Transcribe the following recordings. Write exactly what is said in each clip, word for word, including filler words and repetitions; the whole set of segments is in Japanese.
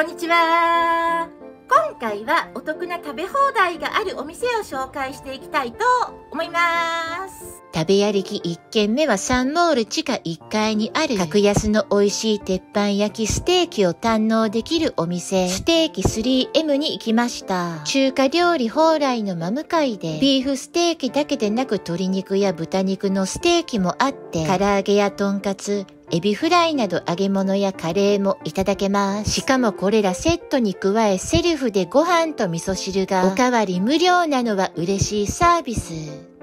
こんにちは。今回はお得な食べ放題があるお店を紹介していきたいと思います。 食べ歩きいっけんめはサンモール地下いっかいにある格安の美味しい鉄板焼きステーキを堪能できるお店、ステーキ スリーエム に行きました。中華料理蓬莱の真向かいで、ビーフステーキだけでなく鶏肉や豚肉のステーキもあって、唐揚げやとんかつ、エビフライなど揚げ物やカレーもいただけます。しかもこれらセットに加えセルフでご飯と味噌汁がおかわり無料なのは嬉しいサービス。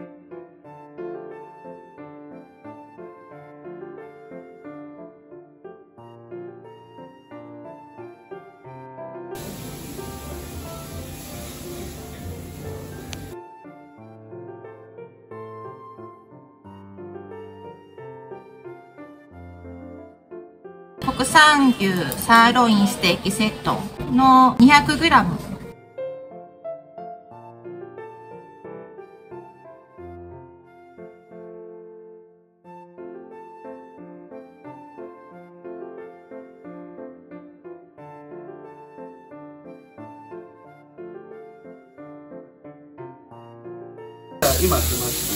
国産牛サーロインステーキセットの にひゃくグラム。 今来ました。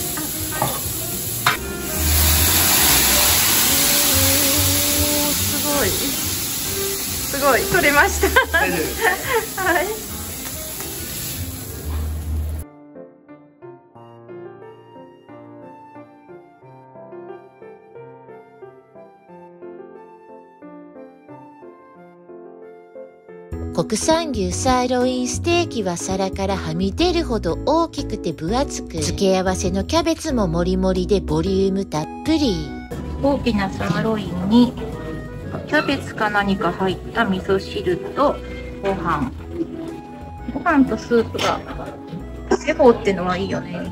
すごい取れました。はい。 国産牛サーロインステーキは皿からはみ出るほど大きくて分厚く、付け合わせのキャベツももりもりでボリュームたっぷり。 大きなサーロインにキャベツか何か入った味噌汁とご飯。ご飯とスープがセフォーってのはいいよね。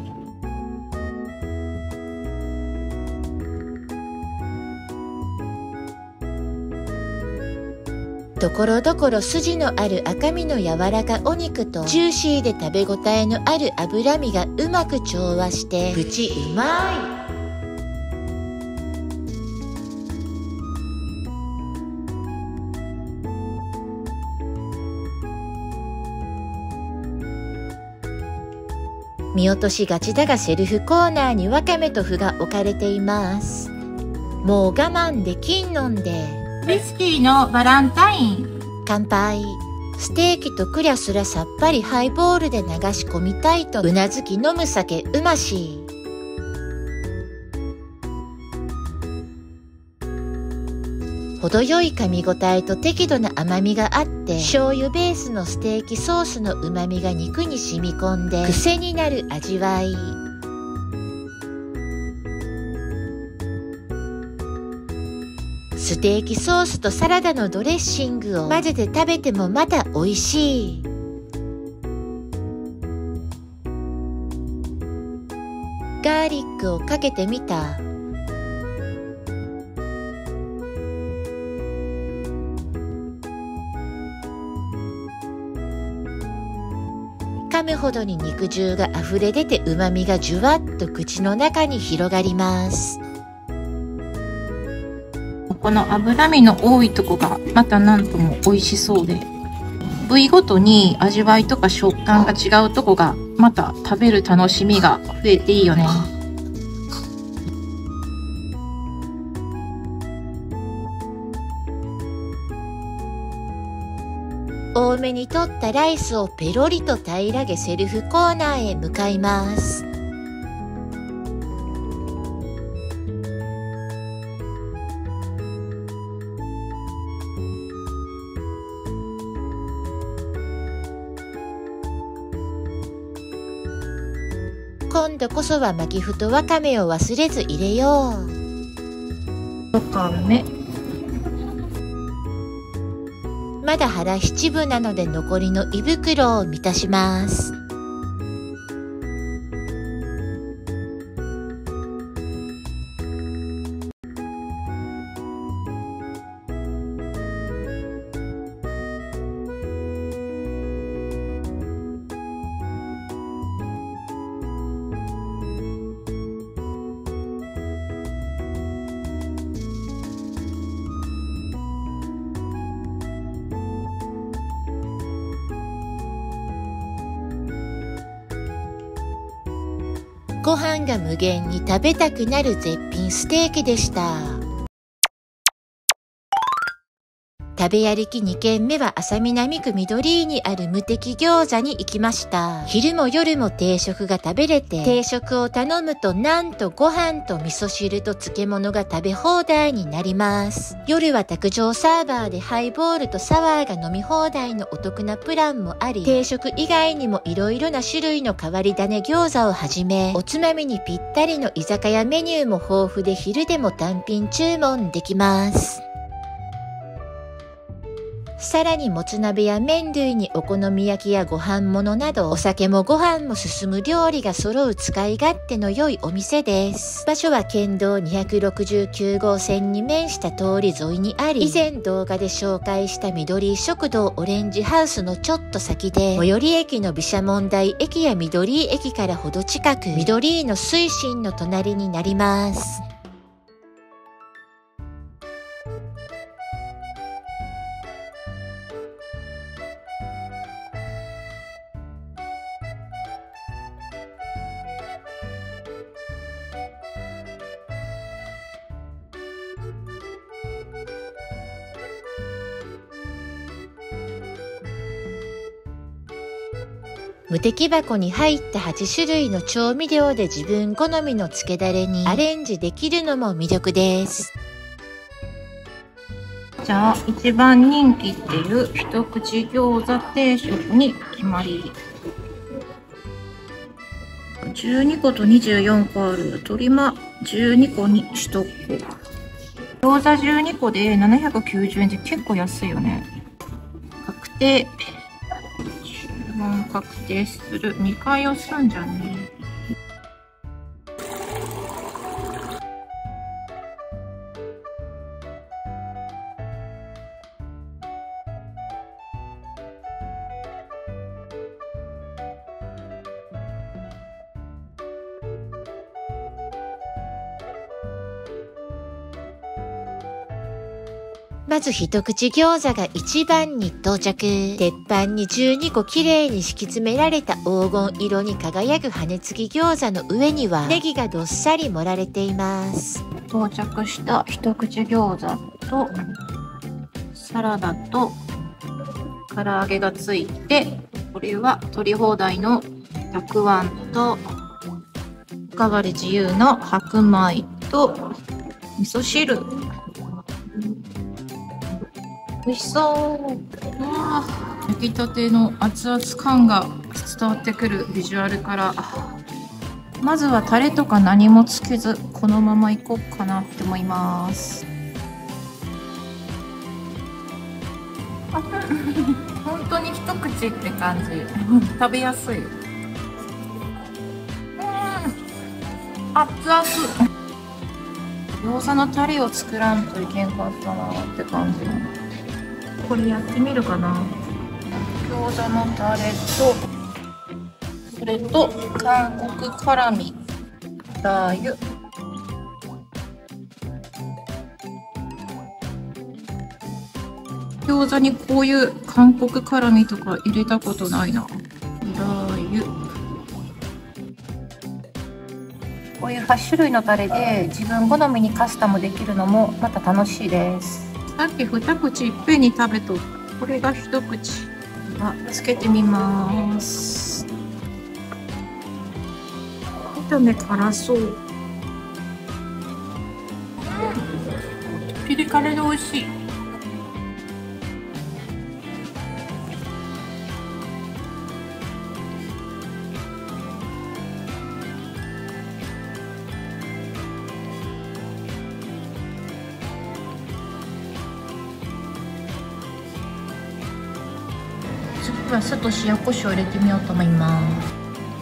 ところどころ筋のある赤身の柔らかお肉とジューシーで食べ応えのある脂身がうまく調和してプチうまい。見落としがちだがセルフコーナーにわかめと麩が置かれています。もう我慢できんのんで。 ウイスキーのバランタイン。 乾杯。ステーキとクリャすらさっぱりハイボールで流し込みたいとうなずき飲む酒うまし。程よい噛み応えと適度な甘みがあって、醤油ベースのステーキソースの旨味が肉に染み込んで癖になる味わい。ステーキソースとサラダのドレッシングを混ぜて食べてもまた美味しい。ガーリックをかけてみた。噛むほどに肉汁があふれ出て旨味がじゅわっと口の中に広がります。 この脂身の多いとこがまたなんとも美味しそうで、部位ごとに味わいとか食感が違うとこがまた食べる楽しみが増えていいよね。 多めに取ったライスをペロリと平らげセルフコーナーへ向かいます。今度こそは巻き麩とわかめを忘れず入れよう。 わかめ。 まだ腹七分なので残りの胃袋を満たします。 ご飯が無限に食べたくなる絶品ステーキでした。食べ歩きにけんめは安佐南区緑井にある無敵餃子に行きました。昼も夜も定食が食べれて、定食を頼むとなんとご飯と味噌汁と漬物が食べ放題になります。夜は卓上サーバーでハイボールとサワーが飲み放題のお得なプランもあり、定食以外にもいろいろな種類の変わり種餃子をはじめ、おつまみにぴったりの居酒屋メニューも豊富で昼でも単品注文できます。さらにもつ鍋や麺類にお好み焼きやご飯物などお酒もご飯も進む料理が揃う使い勝手の良いお店です。場所は県道にひゃくろくじゅうきゅうごう線に面した通り沿いにあり、以前動画で紹介した緑井食堂オレンジハウスのちょっと先で、最寄り駅の毘沙門台駅や緑井駅からほど近く、緑井の水深の隣になります。無敵箱に入ったはちしゅるいの調味料で自分好みのつけだれにアレンジできるのも魅力です。 じゃあ一番人気っていう一口餃子定食に決まり。じゅうにことにじゅうよんこある鶏まじゅうにこにしとこう。餃子じゅうにこでななひゃくきゅうじゅうえんって結構安いよね。確定。注文確定する。にかい押すんじゃね。 まず一口餃子が一番に到着。鉄板にじゅうにこきれいに敷き詰められた黄金色に輝く羽根付き餃子の上にはネギがどっさり盛られています。 到着した一口餃子とサラダと唐揚げがついて、これは取り放題のたくあんとおかわり自由の白米と味噌汁。美味しそう。わあ、焼きたての熱々感が伝わってくるビジュアルから、まずはタレとか何もつけずこのままいこうかなって思います。本当に一口って感じ。食べやすい。うん、熱々。餃子のタレを作らんといけんかったなって感じ。これやってみるかな。餃子のタレとそれと韓国辛味ラー油。餃子にこういう韓国辛味とか入れたことないな。ラー油。こういうはちしゅるいのタレで自分好みにカスタムできるのもまた楽しいです。さっき二口いっぺんに食べとこれが一口。あ、つけてみます。見た目辛そう。うん、ピリ辛で美味しい。次は酢と塩コショウ入れてみようと思います。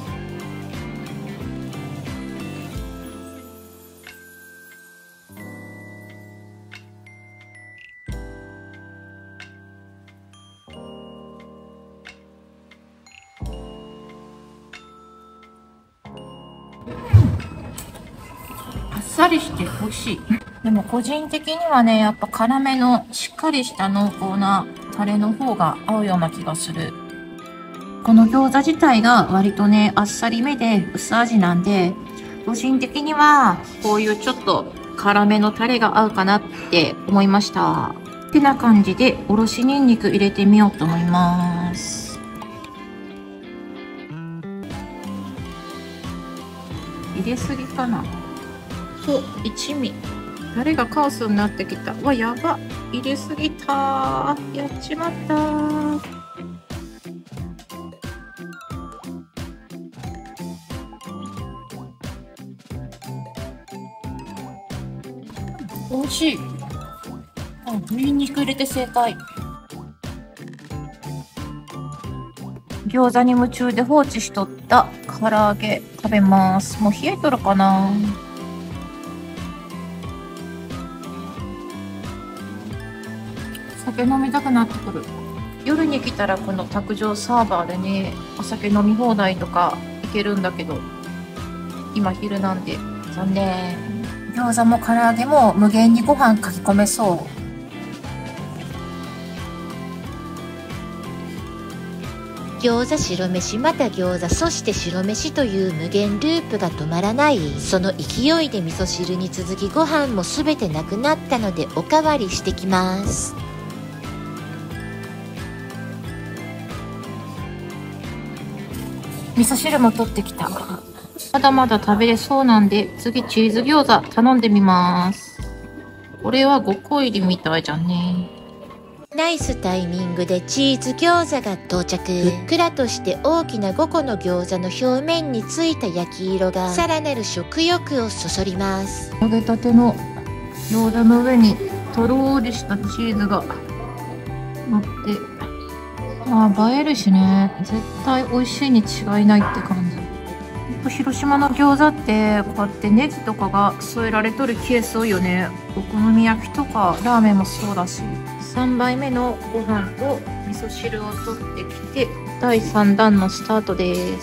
あっさりして美味しい。でも個人的にはね、やっぱ辛めのしっかりした濃厚なタレの方が合うような気がする。 この餃子自体が割とね、あっさりめで薄味なんで、個人的にはこういうちょっと辛めのタレが合うかなって思いました。ってな感じで、おろしニンニク入れてみようと思います。入れすぎかな。そう、一味。タレがカオスになってきた。うわ、やば。入れすぎた。やっちまった。美味しい。あ、ニンニク入れて正解。餃子に夢中で放置しとった唐揚げ食べます。もう冷えとるかな。酒飲みたくなってくる。夜に来たらこの卓上サーバーでね、お酒飲み放題とか行けるんだけど、今昼なんで残念。餃子も唐揚げも無限にご飯かき込めそう。 餃子白飯また餃子そして白飯という無限ループが止まらない。その勢いで味噌汁に続きご飯もすべてなくなったのでおかわりしてきます。 味噌汁も取ってきた。まだまだ食べれそうなんで、次チーズ餃子頼んでみます。これはごこ入りみたいじゃんね。 ナイスタイミングでチーズ餃子が到着。ふっくらとして大きなごこの餃子の表面についた焼き色がさらなる食欲をそそります。 揚げたての餃子の上にとろーりしたチーズが乗って、まあ映えるしね、絶対美味しいに違いないって感じ。広島の餃子ってこうやってネギとかが添えられとるケース多いよね。お好み焼きとかラーメンもそうだし。さんばいめのご飯と味噌汁を取ってきてだいさんだんのスタートです。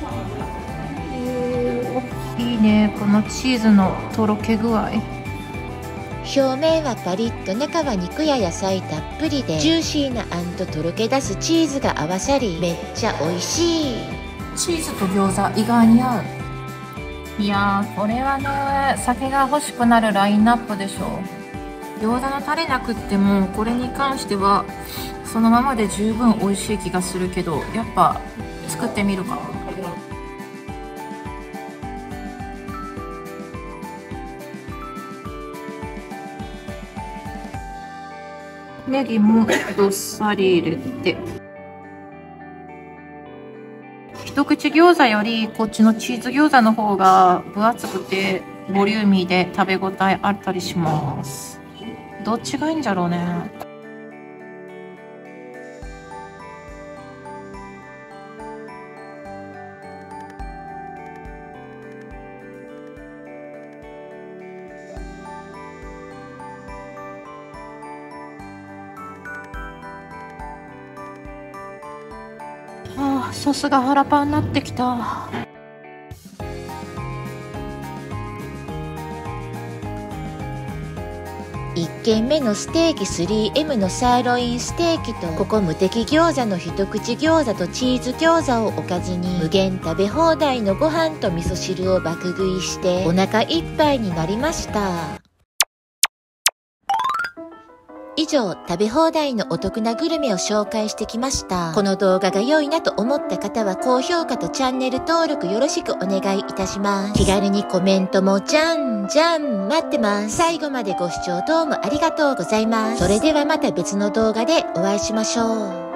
いいね、このチーズのとろけ具合。 表面はパリッと中は肉や野菜たっぷりでジューシーなあんととろけ出すチーズが合わさりめっちゃ美味しい。 チーズと餃子意外に合う。いやー、これはね、酒が欲しくなるラインナップでしょ。餃子のタレなくってもこれに関してはそのままで十分美味しい気がするけど、やっぱ作ってみるか。ネギもどっさり入れて、一口餃子よりこっちのチーズ餃子の方が分厚くてボリューミーで食べ応えあったりします。どっちがいいんじゃろうね。ああ、ソースが腹パンになってきた。 いっけんめのステーキ スリーエム のサーロインステーキとここ無敵餃子の一口餃子とチーズ餃子をおかずに無限食べ放題のご飯と味噌汁を爆食いしてお腹いっぱいになりました。以上、食べ放題のお得なグルメを紹介してきました。この動画が良いなと思った方は高評価とチャンネル登録よろしくお願いいたします。気軽にコメントもじゃんじゃん待ってます。最後までご視聴どうもありがとうございます。それではまた別の動画でお会いしましょう。